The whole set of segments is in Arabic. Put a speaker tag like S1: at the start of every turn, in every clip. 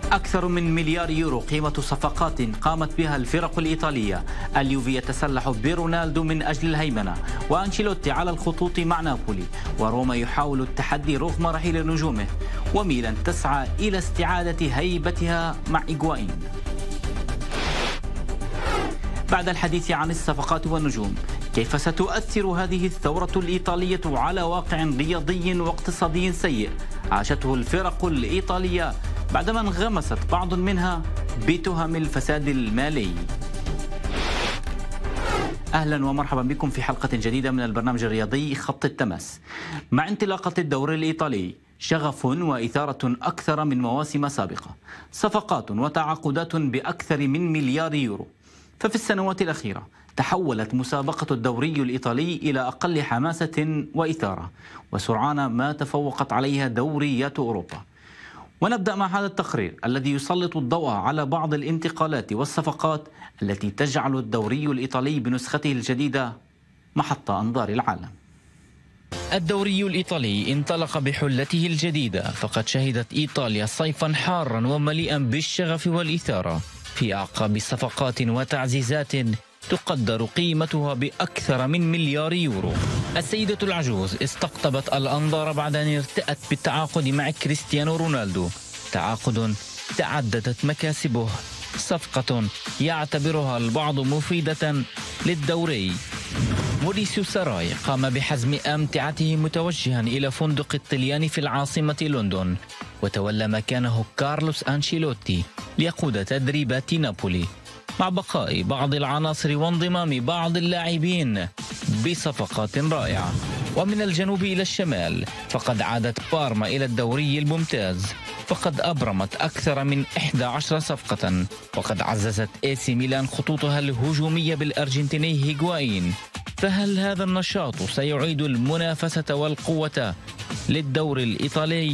S1: أكثر من مليار يورو قيمة صفقات قامت بها الفرق الإيطالية. اليوفي يتسلح برونالدو من أجل الهيمنة، وأنشيلوتي على الخطوط مع نابولي، وروما يحاول التحدي رغم رحيل نجومه، وميلان تسعى إلى استعادة هيبتها مع إيغوايين. بعد الحديث عن الصفقات والنجوم، كيف ستؤثر هذه الثورة الإيطالية على واقع رياضي واقتصادي سيء عاشته الفرق الإيطالية بعدما انغمست بعض منها بتهم الفساد المالي؟ أهلا ومرحبا بكم في حلقة جديدة من البرنامج الرياضي خط التماس. مع انطلاقة الدوري الإيطالي شغف وإثارة أكثر من مواسم سابقة، صفقات وتعاقدات بأكثر من مليار يورو. ففي السنوات الأخيرة تحولت مسابقة الدوري الإيطالي إلى أقل حماسة وإثارة، وسرعان ما تفوقت عليها دوريات أوروبا. ونبدأ مع هذا التقرير الذي يسلط الضوء على بعض الانتقالات والصفقات التي تجعل الدوري الإيطالي بنسخته الجديدة محط أنظار العالم. الدوري الإيطالي انطلق بحلته الجديدة، فقد شهدت إيطاليا صيفا حارا ومليئا بالشغف والإثارة في أعقاب صفقات وتعزيزات تقدر قيمتها بأكثر من مليار يورو. السيدة العجوز استقطبت الأنظار بعد أن ارتأت بالتعاقد مع كريستيانو رونالدو، تعاقد تعددت مكاسبه، صفقة يعتبرها البعض مفيدة للدوري. موريسيو ساراي قام بحزم أمتعته متوجها إلى فندق الطليان في العاصمة لندن، وتولى مكانه كارلوس أنشيلوتي ليقود تدريبات نابولي، مع بقاء بعض العناصر وانضمام بعض اللاعبين بصفقات رائعة. ومن الجنوب إلى الشمال فقد عادت بارما إلى الدوري الممتاز، فقد أبرمت أكثر من 11 صفقة، وقد عززت AC ميلان خطوطها الهجومية بالأرجنتيني هيغوايين. فهل هذا النشاط سيعيد المنافسة والقوة للدور الإيطالي؟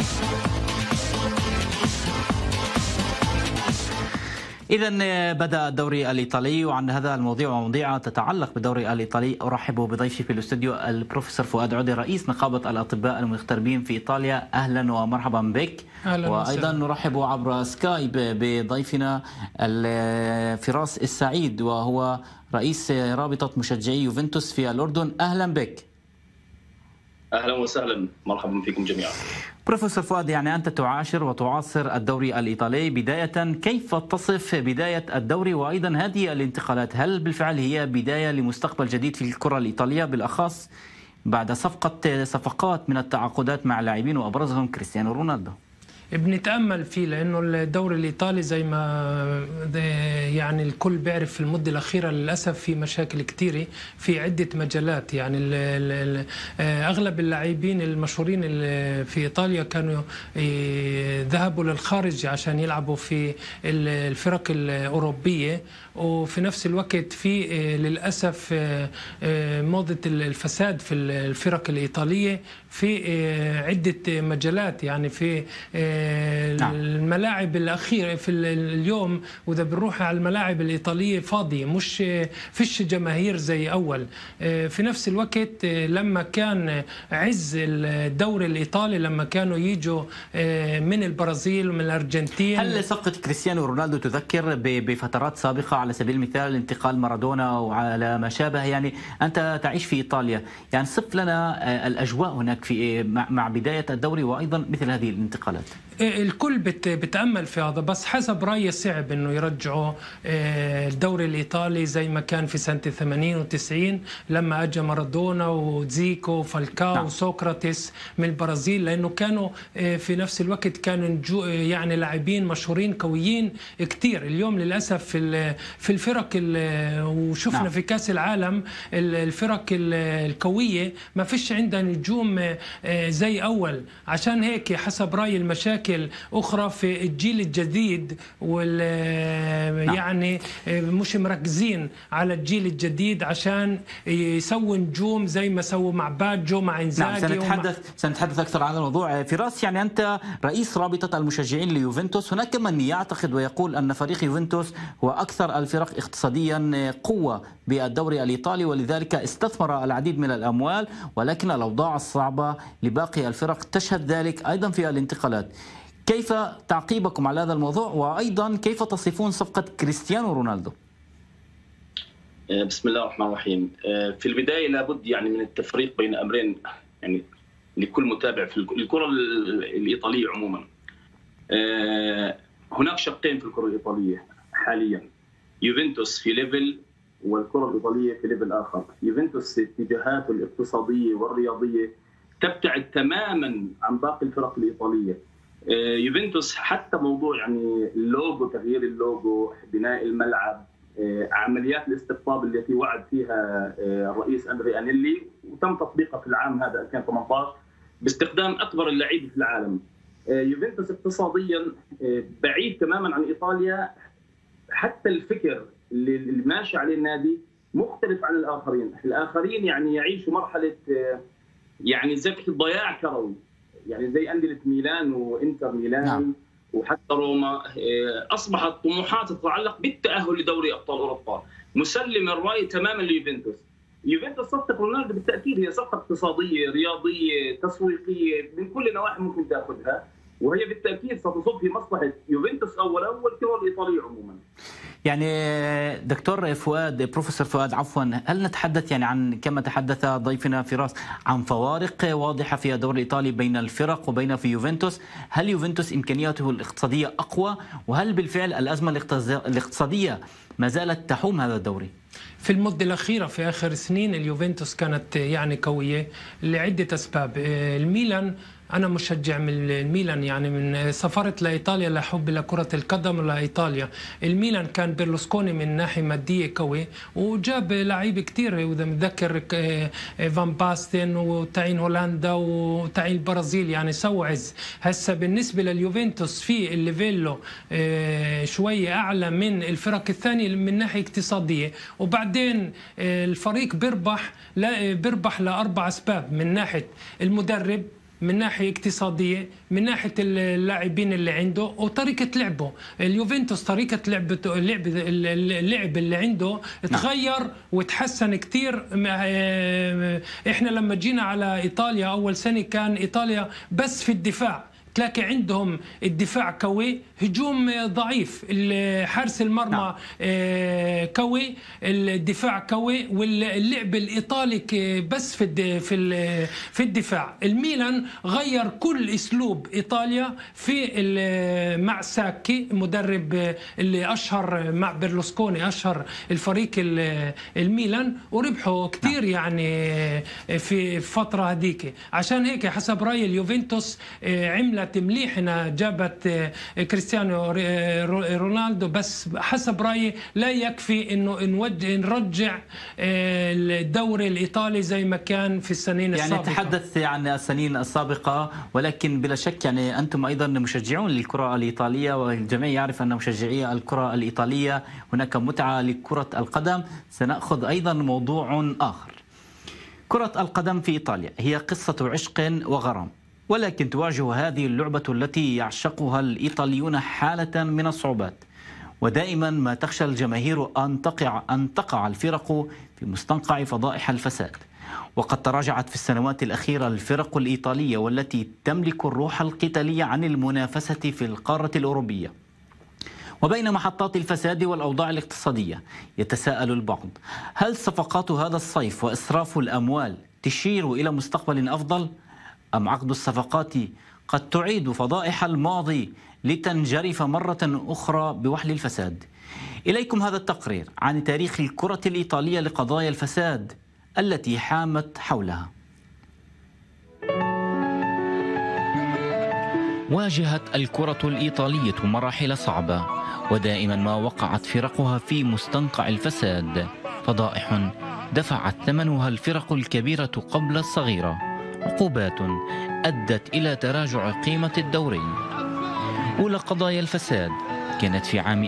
S1: إذا بدأ الدوري الإيطالي، وعن هذا الموضوع ومواضيع تتعلق بالدوري الإيطالي أرحب بضيفي في الاستوديو البروفيسور فؤاد عودي، رئيس نقابة الأطباء المغتربين في إيطاليا. أهلا ومرحبا بك.
S2: أهلا
S1: وأيضا نرحب عبر سكايب بضيفنا فراس السعيد، وهو رئيس رابطة مشجعي يوفنتوس في الأردن. أهلا بك.
S3: أهلا وسهلا، مرحبا فيكم جميعا.
S1: بروفيسور فؤاد، يعني أنت تعاشر وتعاصر الدوري الإيطالي، بداية كيف تصف بداية الدوري وأيضا هذه الانتقالات؟ هل بالفعل هي بداية لمستقبل جديد في الكرة الإيطالية، بالأخص بعد صفقات من التعاقدات مع لاعبين وأبرزهم كريستيانو رونالدو؟
S2: بنتأمل فيه، لأنه الدوري الإيطالي زي ما يعني الكل بيعرف في المدة الأخيرة للأسف في مشاكل كتيرة في عدة مجالات. يعني أغلب اللاعبين المشهورين في إيطاليا كانوا ذهبوا للخارج عشان يلعبوا في الفرق الأوروبية، وفي نفس الوقت في للأسف موضة الفساد في الفرق الإيطالية في عدة مجالات. يعني في الملاعب الأخيرة في اليوم، وإذا بنروح على الملاعب الإيطالية فاضية، مش فيش جماهير زي أول. في نفس الوقت لما كان عز الدوري الإيطالي، لما كانوا يجوا من البرازيل ومن الأرجنتين.
S1: هل صفقة كريستيانو رونالدو تذكر بفترات سابقة، على سبيل المثال انتقال مارادونا وعلى ما شابه؟ يعني أنت تعيش في إيطاليا، يعني صف لنا الأجواء هناك في مع بداية الدوري وأيضا مثل هذه الانتقالات.
S2: الكل بتأمل في هذا، بس حسب رأيي صعب انه يرجعوا الدوري الإيطالي زي ما كان في سنة 80 و90 لما اجى مارادونا وزيكو وفالكاو وسوقراطيس من البرازيل، لانه كانوا في نفس الوقت كانوا يعني لاعبين مشهورين قويين كتير. اليوم للأسف في الفرق وشفنا في كأس العالم الفرق القوية ما فيش عندها نجوم زي أول. عشان هيك حسب رأيي المشاكل أخرى في الجيل الجديد، يعني مش مركزين على الجيل الجديد عشان يسووا نجوم زي ما سووا مع باجو مع إنزاغي.
S1: سنتحدث أكثر عن الموضوع. فراس، يعني أنت رئيس رابطة المشجعين ليوفنتوس، هناك من يعتقد ويقول أن فريق يوفنتوس هو أكثر الفرق اقتصاديا قوة بالدوري الإيطالي، ولذلك استثمر العديد من الأموال، ولكن الأوضاع الصعبة لباقي الفرق تشهد ذلك أيضا في الانتقالات. كيف تعقيبكم على هذا الموضوع، وأيضا كيف تصفون صفقة كريستيانو رونالدو؟
S3: بسم الله الرحمن الرحيم. في البداية لابد يعني من التفريق بين أمرين يعني لكل متابع في الكرة الإيطالية عموما. هناك شقين في الكرة الإيطالية حاليا، يوفنتوس في ليفل والكرة الإيطالية في ليفل آخر. يوفنتوس اتجاهاته الاقتصادية والرياضية تبتعد تماما عن باقي الفرق الإيطالية. يوفنتوس حتى موضوع يعني اللوجو، تغيير اللوجو، بناء الملعب، عمليات الاستقطاب التي وعد فيها الرئيس أندري أنيلي وتم تطبيقها في العام هذا 2018 باستخدام أكبر اللاعبين في العالم. يوفنتوس اقتصاديا بعيد تماما عن إيطاليا، حتى الفكر اللي ماشي عليه النادي مختلف عن الآخرين يعني يعيشوا مرحلة يعني زي ضياع كروي، يعني زي أندية ميلان وإنتر ميلان. نعم. وحتى روما أصبحت طموحات تتعلق بالتأهل لدوري أبطال أوروبا. مسلم الرأي تماما ليوفنتوس. يوفنتوس صفقة رونالدو بالتأكيد هي صفقة اقتصادية رياضية تسويقية من كل النواحي ممكن تأخذها، وهي بالتأكيد ستصب في مصلحة يوفنتوس أولا والكرة الإيطالية عموما.
S1: يعني دكتور فؤاد، بروفيسور فؤاد عفوا، هل نتحدث يعني عن كما تحدث ضيفنا فراس عن فوارق واضحة في الدوري الإيطالي بين الفرق وبين في يوفنتوس؟ هل يوفنتوس إمكانياته الاقتصادية أقوى؟ وهل بالفعل الأزمة الاقتصادية ما زالت تحوم هذا الدوري؟
S2: في المدة الأخيرة في آخر سنين اليوفنتوس كانت يعني قوية لعدة أسباب. الميلان، أنا مشجع من الميلان، يعني من سافرت لإيطاليا لحب لكرة القدم لإيطاليا. الميلان كان بيرلوسكوني من ناحية مادية قوي وجاب لعيبة كتير، وإذا متذكر فان باستن وتعين هولندا وتعين البرازيل، يعني سووا عز. هسه بالنسبة لليوفنتوس في الليفيلو شوية أعلى من الفرق الثانية من ناحية اقتصادية، وبعدين الفريق بيربح لأربع أسباب: من ناحية المدرب، من ناحية اقتصادية، من ناحية اللاعبين اللي عنده، وطريقة لعبه. اليوفنتوس طريقة اللعب اللي عنده تغير وتحسن كتير. احنا لما جينا على إيطاليا أول سنة كان إيطاليا بس في الدفاع، تلاقي عندهم الدفاع قوي، هجوم ضعيف، حارس المرمى قوي، الدفاع قوي، واللعب الإيطالي بس في الدفاع. الميلان غير كل أسلوب إيطاليا في مع ساكي، مدرب اللي أشهر مع بيرلوسكوني أشهر الفريق الميلان، وربحوا كتير يعني في فترة هذيك. عشان هيك حسب رأي اليوفنتوس عملت مليح هنا، جابت كريستيانو رونالدو، بس حسب رأيي لا يكفي انه نرجع الدوري الايطالي زي ما كان في السنين السابقة.
S1: يعني تحدث عن السنين السابقة، ولكن بلا شك يعني انتم ايضا مشجعون للكرة الايطالية، والجميع يعرف ان مشجعي الكرة الايطالية هناك متعة لكرة القدم. سنأخذ ايضا موضوع اخر. كرة القدم في ايطاليا هي قصة عشق وغرام، ولكن تواجه هذه اللعبة التي يعشقها الإيطاليون حالة من الصعوبات، ودائما ما تخشى الجماهير أن تقع الفرق في مستنقع فضائح الفساد. وقد تراجعت في السنوات الأخيرة الفرق الإيطالية والتي تملك الروح القتالية عن المنافسة في القارة الأوروبية. وبين محطات الفساد والأوضاع الاقتصادية يتساءل البعض: هل صفقات هذا الصيف وإسراف الأموال تشير إلى مستقبل أفضل؟ أم عقد الصفقات قد تعيد فضائح الماضي لتنجرف مرة أخرى بوحل الفساد؟ إليكم هذا التقرير عن تاريخ الكرة الإيطالية لقضايا الفساد التي حامت حولها. واجهت الكرة الإيطالية مراحل صعبة، ودائما ما وقعت فرقها في مستنقع الفساد، فضائح دفعت ثمنها الفرق الكبيرة قبل الصغيرة، عقوبات أدت إلى تراجع قيمة الدوري. أولى قضايا الفساد كانت في عام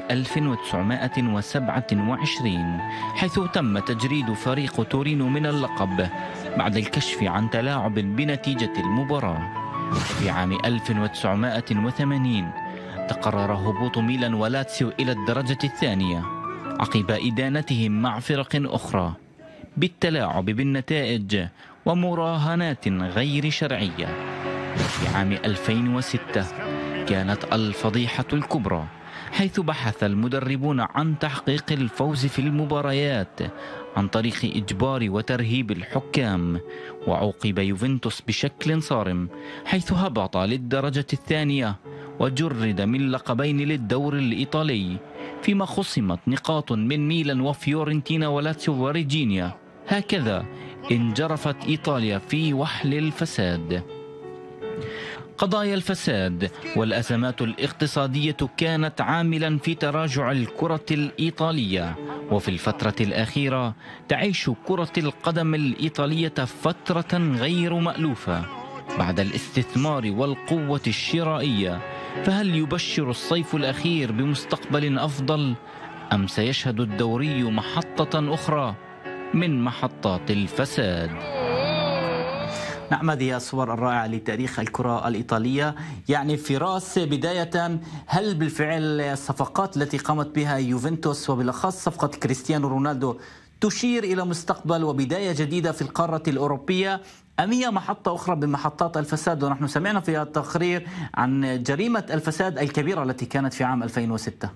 S1: 1927، حيث تم تجريد فريق تورينو من اللقب بعد الكشف عن تلاعب بنتيجة المباراة. في عام 1980 تقرر هبوط ميلان ولاتسيو إلى الدرجة الثانية عقب إدانتهم مع فرق أخرى بالتلاعب بالنتائج ومراهنات غير شرعية. في عام 2006 كانت الفضيحة الكبرى، حيث بحث المدربون عن تحقيق الفوز في المباريات عن طريق إجبار وترهيب الحكام، وعوقب يوفنتوس بشكل صارم حيث هبط للدرجة الثانية وجرد من لقبين للدور الإيطالي، فيما خصمت نقاط من ميلان وفيورنتينا ولاتسيو وريجينيا. هكذا انجرفت إيطاليا في وحل الفساد. قضايا الفساد والأزمات الاقتصادية كانت عاملا في تراجع الكرة الإيطالية، وفي الفترة الأخيرة تعيش كرة القدم الإيطالية فترة غير مألوفة بعد الاستثمار والقوة الشرائية. فهل يبشر الصيف الأخير بمستقبل أفضل، أم سيشهد الدوري محطة أخرى من محطات الفساد؟
S4: نعم، هذه الصور الرائعة لتاريخ الكرة الإيطالية. يعني فراس، بداية هل بالفعل الصفقات التي قامت بها يوفنتوس وبالأخص صفقة كريستيانو رونالدو تشير إلى مستقبل وبداية جديدة في القارة الأوروبية، أم هي محطة أخرى بمحطات الفساد؟ ونحن سمعنا في التقرير عن جريمة الفساد الكبيرة التي كانت في عام 2006.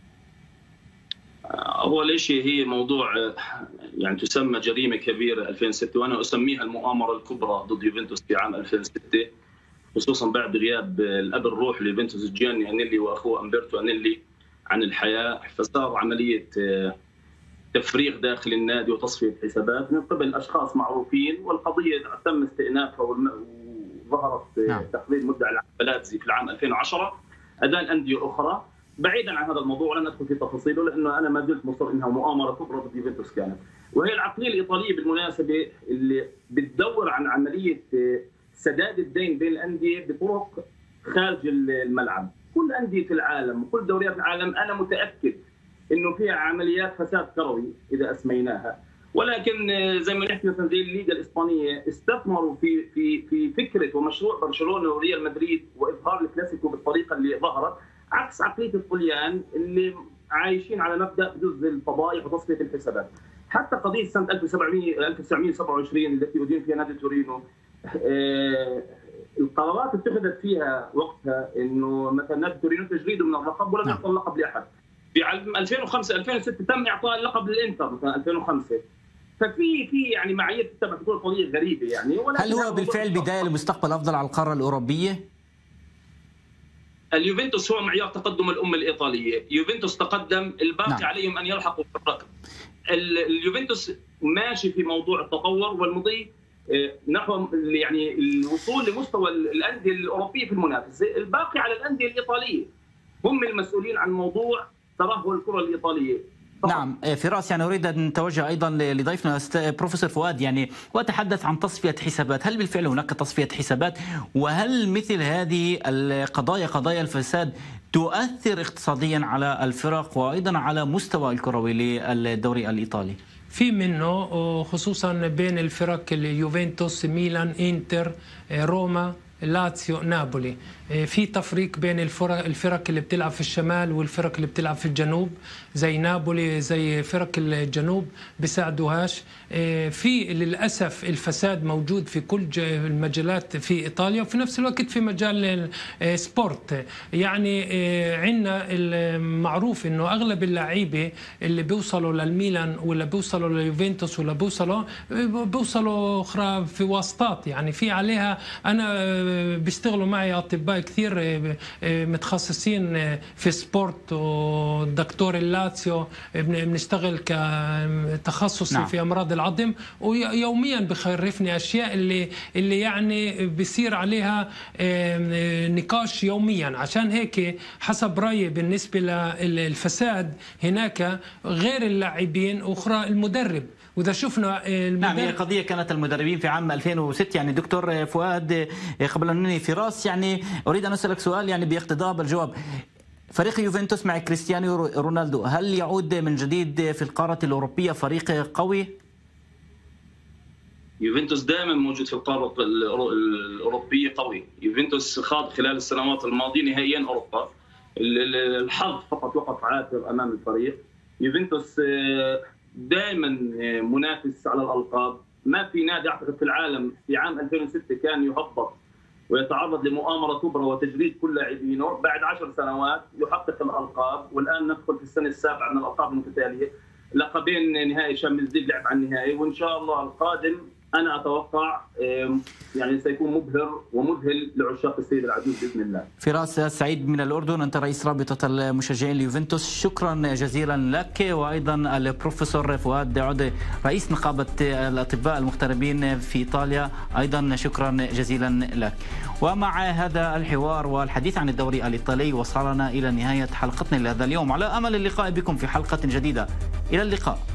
S3: أول شيء هي موضوع يعني تسمى جريمة كبيرة 2006، وأنا أسميها المؤامرة الكبرى ضد يوفنتوس في عام 2006، خصوصا بعد غياب الأب الروح ليوفنتوس جياني أنيلي وأخوه أمبرتو أنيلي عن الحياة. فصار عملية تفريغ داخل النادي وتصفية حسابات من قبل أشخاص معروفين، والقضية تم استئنافها وظهرت تقرير مدعي البلاتزي في العام 2010 أدان أندية أخرى. بعيدا عن هذا الموضوع ولن ندخل في تفاصيله لانه انا ما زلت مصر انها مؤامره كبرى ضد يوفنتوس كانت، وهي العقليه الايطاليه بالمناسبه اللي بتدور عن عمليه سداد الدين بين الانديه بطرق خارج الملعب. كل انديه العالم وكل دوريات العالم انا متاكد انه فيها عمليات فساد كروي اذا اسميناها، ولكن زي ما نحكي مثلا زي الليغا الاسبانيه استثمروا في فكره ومشروع برشلونه وريال مدريد واظهار الكلاسيكو بالطريقه اللي ظهرت، عكس عقليه الطليان اللي عايشين على مبدا بدز الفضائح وتصفيه الحسابات. حتى قضيه سنه 1927 التي أدين فيها نادي تورينو، القرارات اتخذت فيها وقتها انه مثلا نادي تورينو تجريده من اللقب ولم يعطى اللقب لاحد. في عام 2005 2006 تم اعطاء اللقب للانتر مثلا 2005. ففي يعني معايير تتبع تكون قضيه غريبه يعني.
S4: هل هو بالفعل بدايه لمستقبل افضل على القاره الاوروبيه؟
S3: اليوفنتوس هو معيار تقدم الأمة الإيطالية، يوفنتوس تقدم، الباقي عليهم أن يلحقوا بالركب. اليوفنتوس ماشي في موضوع التطور والمضي نحو يعني الوصول لمستوى الأندية الأوروبية في المنافسة، الباقي على الأندية الإيطالية، هم المسؤولين عن موضوع ترهل الكرة الإيطالية.
S4: نعم فراس، يعني أريد أن نتوجه أيضا لضيفنا بروفيسور فؤاد، يعني وأتحدث عن تصفية حسابات. هل بالفعل هناك تصفية حسابات؟ وهل مثل هذه القضايا قضايا الفساد تؤثر اقتصاديا على الفرق وأيضا على مستوى الكروي للدوري الإيطالي؟
S2: في منه خصوصا بين الفرق اليوفنتوس، ميلان، إنتر، روما، لاتسيو، نابولي. في تفريق بين الفرق اللي بتلعب في الشمال والفرق اللي بتلعب في الجنوب، زي نابولي زي فرق الجنوب بيساعدوهاش. في للأسف الفساد موجود في كل المجالات في إيطاليا، وفي نفس الوقت في مجال السبورت. يعني عندنا المعروف إنه أغلب اللعيبة اللي بيوصلوا للميلان ولا بيوصلوا لليوفنتوس ولا بيوصلوا أخرى في واسطات، يعني في عليها. أنا بيشتغلوا معي أطباء كثير متخصصين في سبورت ودكتور اللاتسيو، بنشتغل كتخصصي في أمراض العظم، ويوميا بخرفني أشياء اللي يعني بيصير عليها نقاش يوميا. عشان هيك حسب رأيي بالنسبة للفساد هناك غير اللاعبين أخرى المدرب. وإذا شفنا
S4: نعم، هي قضية كانت المدربين في عام 2006. يعني دكتور فؤاد، قبل أن ننهي فراس، يعني أريد أن أسألك سؤال يعني باقتضاء بالجواب. فريق يوفنتوس مع كريستيانو رونالدو هل يعود من جديد في القارة الأوروبية فريق قوي؟
S3: يوفنتوس دائما موجود في القارة الأوروبية قوي. يوفنتوس خاض خلال السنوات الماضية نهائيا أوروبا، الحظ فقط وقف عاثر أمام الفريق. يوفنتوس دائما منافس على الألقاب. ما في نادي أعتقد في العالم في عام 2006 كان يهبط ويتعرض لمؤامرة كبرى وتجريد كل لاعبينه. بعد 10 سنوات يحقق الألقاب، والآن ندخل في السنة السابعة من الألقاب المتتالية، لقبين نهائي شامبيونز ليج لعب عن النهائي، وإن شاء الله القادم أنا أتوقع يعني سيكون مبهر ومذهل لعشاق السيد العجوز بإذن الله.
S1: فراس سعيد من الأردن، أنت رئيس رابطة المشجعين ليوفنتوس، شكرا جزيلا لك. وأيضا البروفيسور فؤاد عودة رئيس نقابة الأطباء المغتربين في إيطاليا، أيضا شكرا جزيلا لك. ومع هذا الحوار والحديث عن الدوري الإيطالي وصلنا إلى نهاية حلقتنا لهذا اليوم، على أمل اللقاء بكم في حلقة جديدة. إلى اللقاء.